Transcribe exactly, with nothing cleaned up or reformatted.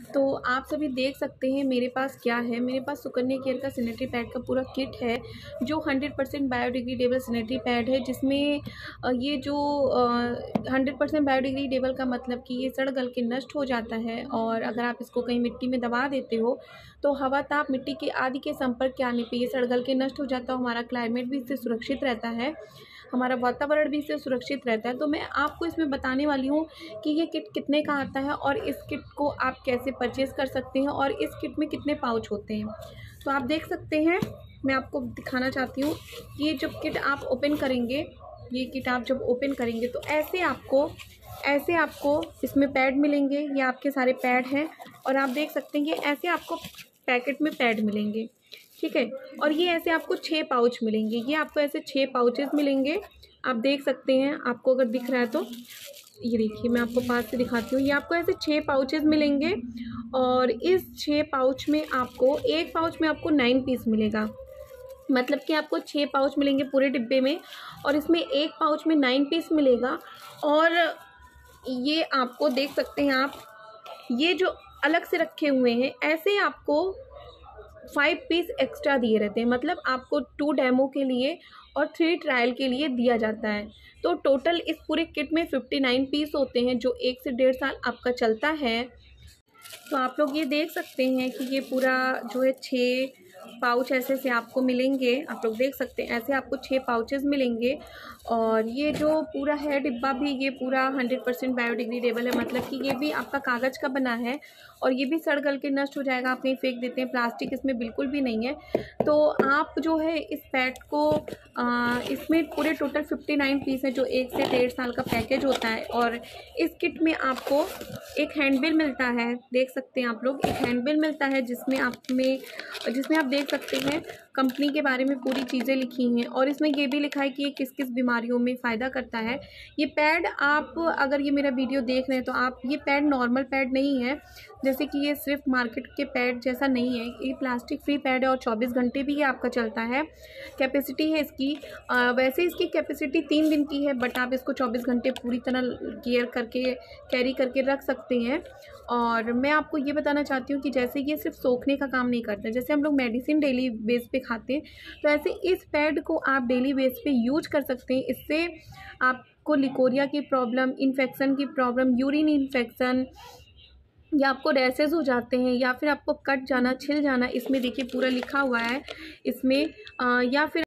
तो आप सभी देख सकते हैं मेरे पास क्या है। मेरे पास सुकन्या केयर का सैनिटरी पैड का पूरा किट है, जो hundred percent biodegradable sanitary pad है, जिसमें अ, ये जो हंड्रेड परसेंट बायोडिग्रेडेबल का मतलब कि ये सड़ गल के नष्ट हो जाता है। और अगर आप इसको कहीं मिट्टी में दबा देते हो तो हवा ताप मिट्टी के आदि के संपर्क के आने पे ये सड़ गल के नष्ट हो जाता है। हमारा क्लाइमेट भी इससे सुरक्षित रहता है, हमारा वातावरण भी इससे सुरक्षित रहता है। तो मैं आपको इसमें बताने वाली हूँ कि ये किट कितने का आता है और इस किट को आप कैसे परचेज़ कर सकते हैं और इस किट में कितने पाउच होते हैं। तो आप देख सकते हैं, मैं आपको दिखाना चाहती हूँ। ये जब किट आप ओपन करेंगे, ये किट आप जब ओपन करेंगे तो ऐसे आपको ऐसे आपको इसमें पैड मिलेंगे। ये आपके सारे पैड हैं और आप देख सकते हैं कि ऐसे आपको पैकेट में पैड मिलेंगे, ठीक है। और ये ऐसे आपको छः पाउच मिलेंगे। ये आपको ऐसे छः पाउचेस मिलेंगे, आप देख सकते हैं। आपको अगर दिख रहा है तो ये देखिए, मैं आपको पास से दिखाती हूँ। ये आपको ऐसे छः पाउचेस मिलेंगे और इस छः पाउच में आपको एक पाउच में आपको नाइन पीस मिलेगा। मतलब कि आपको छः पाउच मिलेंगे पूरे डिब्बे में और इसमें एक पाउच में नाइन पीस मिलेगा। और ये आपको देख सकते हैं आप, ये जो अलग से रखे हुए हैं ऐसे आपको फाइव पीस एक्स्ट्रा दिए रहते हैं। मतलब आपको टू डेमो के लिए और थ्री ट्रायल के लिए दिया जाता है। तो टोटल इस पूरे किट में फिफ्टी नाइन पीस होते हैं, जो एक से डेढ़ साल आपका चलता है। तो आप लोग ये देख सकते हैं कि ये पूरा जो है छः पाउच ऐसे से आपको मिलेंगे। आप लोग देख सकते हैं ऐसे आपको छः पाउचेस मिलेंगे। और ये जो पूरा है डिब्बा भी, ये पूरा हंड्रेड परसेंट बायोडिग्रेडेबल है। मतलब कि ये भी आपका कागज़ का बना है और ये भी सड़ गल के नष्ट हो जाएगा। आप कहीं फेंक देते हैं, प्लास्टिक इसमें बिल्कुल भी नहीं है। तो आप जो है इस पैड को आ, इसमें पूरे टोटल फिफ्टी नाइन पीस है, जो एक से डेढ़ साल का पैकेज होता है। और इस किट में आपको एक हैंडबिल मिलता है, देख सकते हैं आप लोग। एक हैंडबिल मिलता है जिसमें आप में जिसमें आप देख सकते हैं कंपनी के बारे में पूरी चीज़ें लिखी हैं। और इसमें ये भी लिखा है कि ये किस किस बीमारियों में फ़ायदा करता है। ये पैड, आप अगर ये मेरा वीडियो देख रहे हैं तो आप, ये पैड नॉर्मल पैड नहीं है, जैसे कि ये सिर्फ मार्केट के पैड जैसा नहीं है। ये प्लास्टिक फ्री पैड है और चौबीस घंटे भी ये आपका चलता है। कैपेसिटी है इसकी, आ, वैसे इसकी कैपेसिटी तीन दिन की है, बट आप इसको चौबीस घंटे पूरी तरह केयर करके कैरी करके रख सकते हैं। और मैं आपको ये बताना चाहती हूँ कि जैसे ये सिर्फ सोखने का काम नहीं करता, जैसे हम लोग मेडिसिन डेली बेस पे खाते हैं, तो ऐसे इस पैड को आप डेली बेस पे यूज कर सकते हैं। इससे आपको लिकोरिया की प्रॉब्लम, इन्फेक्शन की प्रॉब्लम, यूरिन इन्फेक्शन, या आपको रैसेस हो जाते हैं, या फिर आपको कट जाना, छिल जाना, इसमें देखिए पूरा लिखा हुआ है इसमें, आ, या फिर